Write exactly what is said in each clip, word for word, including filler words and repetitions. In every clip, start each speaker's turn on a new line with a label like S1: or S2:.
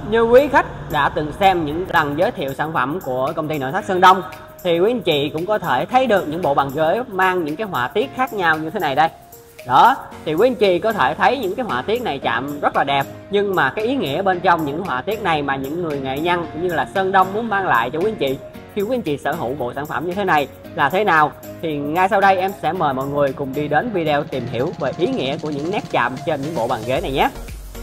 S1: Như quý khách đã từng xem những lần giới thiệu sản phẩm của công ty nội thất Sơn Đông thì quý anh chị cũng có thể thấy được những bộ bàn ghế mang những cái họa tiết khác nhau như thế này đây. Đó, thì quý anh chị có thể thấy những cái họa tiết này chạm rất là đẹp, nhưng mà cái ý nghĩa bên trong những họa tiết này mà những người nghệ nhân cũng như là Sơn Đông muốn mang lại cho quý anh chị khi quý anh chị sở hữu bộ sản phẩm như thế này là thế nào, thì ngay sau đây em sẽ mời mọi người cùng đi đến video tìm hiểu về ý nghĩa của những nét chạm trên những bộ bàn ghế này nhé.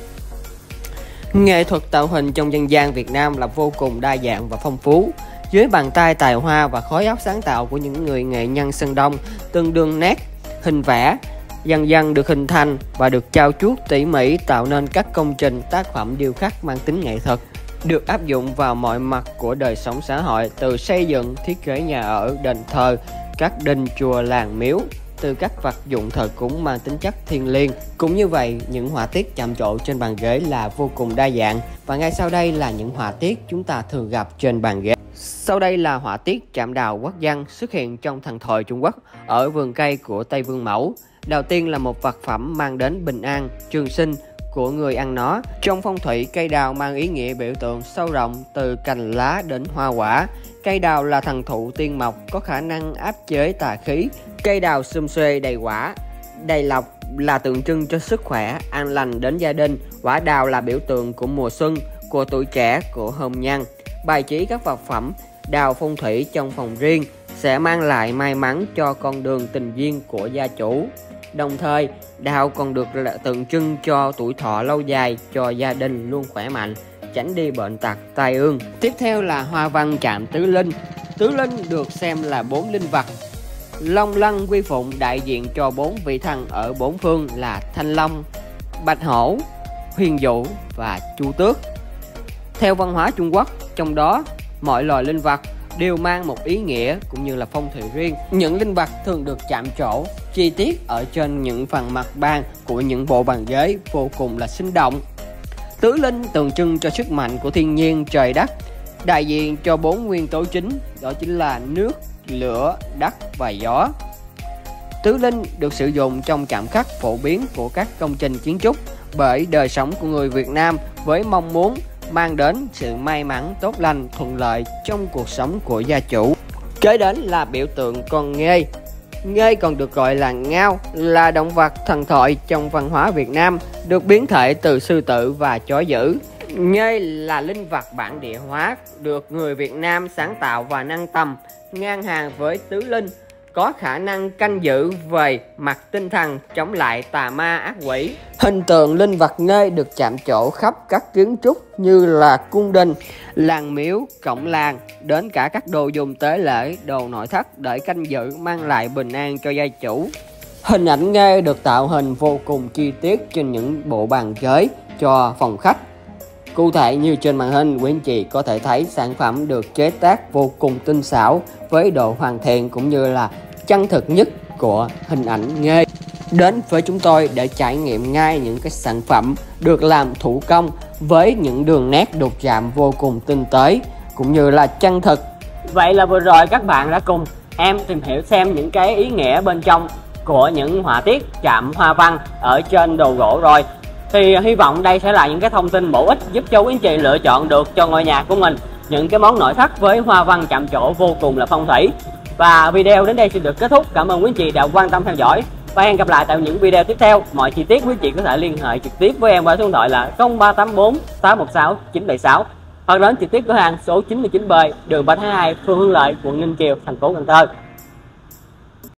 S1: Nghệ thuật tạo hình trong dân gian Việt Nam là vô cùng đa dạng và phong phú. Dưới bàn tay tài hoa và khối óc sáng tạo của những người nghệ nhân Sơn Đông, từng đường nét, hình vẽ dần dần được hình thành và được trau chuốt tỉ mỉ, tạo nên các công trình tác phẩm điêu khắc mang tính nghệ thuật, được áp dụng vào mọi mặt của đời sống xã hội, từ xây dựng, thiết kế nhà ở, đền thờ, các đình chùa làng miếu, từ các vật dụng thờ cúng mang tính chất thiêng liêng. Cũng như vậy, những họa tiết chạm trổ trên bàn ghế là vô cùng đa dạng, và ngay sau đây là những họa tiết chúng ta thường gặp trên bàn ghế. Sau đây là họa tiết chạm đào quốc dân xuất hiện trong thần thoại Trung Quốc ở vườn cây của Tây Vương Mẫu. Đầu tiên là một vật phẩm mang đến bình an, trường sinh của người ăn nó. Trong phong thủy, cây đào mang ý nghĩa biểu tượng sâu rộng từ cành lá đến hoa quả. Cây đào là thần thụ tiên mộc, có khả năng áp chế tà khí. Cây đào sum xuê đầy quả, đầy lộc là tượng trưng cho sức khỏe, an lành đến gia đình. Quả đào là biểu tượng của mùa xuân, của tuổi trẻ, của hôn nhân. Bài trí các vật phẩm đào phong thủy trong phòng riêng sẽ mang lại may mắn cho con đường tình duyên của gia chủ. Đồng thời, đào còn được tượng trưng cho tuổi thọ lâu dài, cho gia đình luôn khỏe mạnh, tránh đi bệnh tật, tai ương. Tiếp theo là hoa văn chạm tứ linh. Tứ linh được xem là bốn linh vật long lân quy phụng, đại diện cho bốn vị thần ở bốn phương là Thanh Long, Bạch Hổ, Huyền Vũ và Chu Tước. Theo văn hóa Trung Quốc, trong đó mọi loài linh vật đều mang một ý nghĩa cũng như là phong thủy riêng. Những linh vật thường được chạm trổ chi tiết ở trên những phần mặt bàn của những bộ bàn ghế vô cùng là sinh động. Tứ linh tượng trưng cho sức mạnh của thiên nhiên trời đất, đại diện cho bốn nguyên tố chính, đó chính là nước, lửa, đất và gió. Tứ linh được sử dụng trong chạm khắc phổ biến của các công trình kiến trúc bởi đời sống của người Việt Nam, với mong muốn mang đến sự may mắn, tốt lành, thuận lợi trong cuộc sống của gia chủ. Kế đến là biểu tượng con nghê. Nghê còn được gọi là ngao, là động vật thần thoại trong văn hóa Việt Nam, được biến thể từ sư tử và chó dữ. Nghê là linh vật bản địa hóa, được người Việt Nam sáng tạo và nâng tầm, ngang hàng với tứ linh, có khả năng canh giữ về mặt tinh thần, chống lại tà ma ác quỷ. Hình tượng linh vật nghê được chạm trổ khắp các kiến trúc như là cung đình, làng miếu, cổng làng, đến cả các đồ dùng tế lễ, đồ nội thất để canh giữ, mang lại bình an cho gia chủ. Hình ảnh nghê được tạo hình vô cùng chi tiết trên những bộ bàn ghế cho phòng khách. Cụ thể như trên màn hình, quý anh chị có thể thấy sản phẩm được chế tác vô cùng tinh xảo với độ hoàn thiện cũng như là chân thực nhất của hình ảnh nghê. Đến với chúng tôi để trải nghiệm ngay những cái sản phẩm được làm thủ công với những đường nét đục chạm vô cùng tinh tế cũng như là chân thực. Vậy là vừa rồi các bạn đã cùng em tìm hiểu xem những cái ý nghĩa bên trong của những họa tiết chạm hoa văn ở trên đồ gỗ rồi. Thì hy vọng đây sẽ là những cái thông tin bổ ích giúp cho quý anh chị lựa chọn được cho ngôi nhà của mình những cái món nội thất với hoa văn chạm trổ vô cùng là phong thủy. Và video đến đây xin được kết thúc. Cảm ơn quý anh chị đã quan tâm theo dõi và hẹn gặp lại tại những video tiếp theo. Mọi chi tiết quý anh chị có thể liên hệ trực tiếp với em qua số điện thoại là không ba tám bốn tám một sáu chín bảy sáu hoặc đến trực tiếp cửa hàng số chín mươi chín B, đường ba tháng hai, phường Hưng Lợi, quận Ninh Kiều, thành phố Cần Thơ.